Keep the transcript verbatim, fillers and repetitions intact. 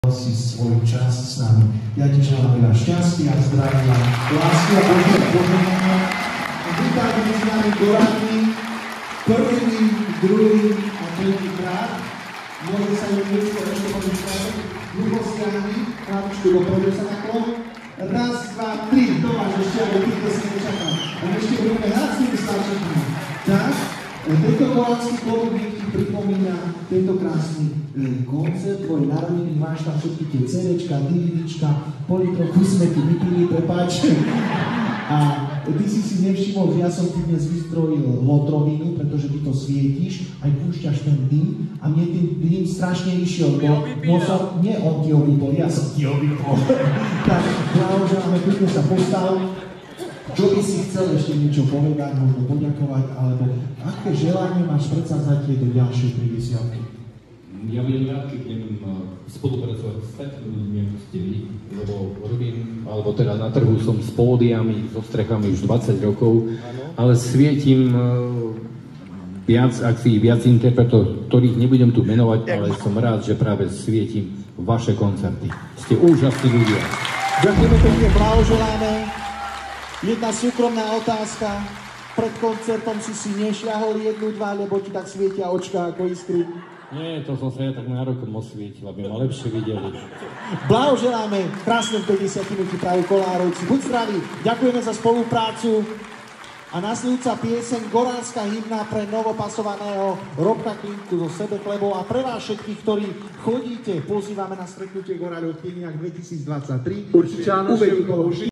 si svoj čas s nami. Ja ti želám veľa šťastia, zdravia, lásky a Božieho požehnania. Vítajte medzi nami Gorani, prvý, druhý a tretí krát. Môže sa im ľudsko ešte pomýšľať. Ľubostiami, chlapičku dopredu sa naklon. Raz, dva, tri, domáš ešte, ale týchto si nečakám. A ešte budeme hrať s tými staršími. Tak, tento goránsky klobúk ti pripomína tento krásny koncert, tvoj narodeniny, máš tam všetky tie cédéčka, DVDčka, poli trochu sme ti vypili, prepáč. A ty si si nevšimol, že ja som ti dnes vystrojil lotrovinu, pretože ty to svietíš, aj púšťaš ten dym a mne ten dym strašne išiel, bo nosom, nie on ti ho vypol, ja som ti ho vypol. Tak, blahoželáme, pekne sa postav. Čo by si chcel ešte niečo povedať, možno poďakovať, alebo aké želanie máš predsazať do ďalšej päťdesiatky? Ja budem rád, keď budem spolupracovať s takými ľuďmi, ako ste vy, lebo robím, alebo teda na trhu som s pódiami, so strechami už dvadsať rokov, ale svietim viac akcií, viac interpretov, ktorých nebudem tu menovať, ale som rád, že práve svietim vaše koncerty. Ste úžasní ľudia. Ďakujeme pekne, blahoželáme. Jedna súkromná otázka. Pred koncertom si si nešľahol jednu, dva, lebo ti tak svietia očka ako iskry. Nie, to som sa ja tak nárokom osvietil, aby ma lepšie videli. Blahoželáme, krásne päťdesiatky ti prajú Kolárovci. Buď zdraví, ďakujeme za spoluprácu. A nasledujúca pieseň Goránska hymna pre novopasovaného Robka Klinku zo Sebechlebov a pre vás všetkých, ktorí chodíte, pozývame na stretnutie Goránov v Tyniach dvetisícdvadsaťtri. Určite áno,